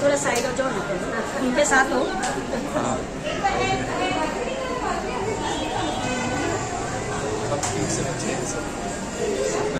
थोड़ा साइड हो जाओ ना, उनके साथ हो। अब ठीक से बच्चे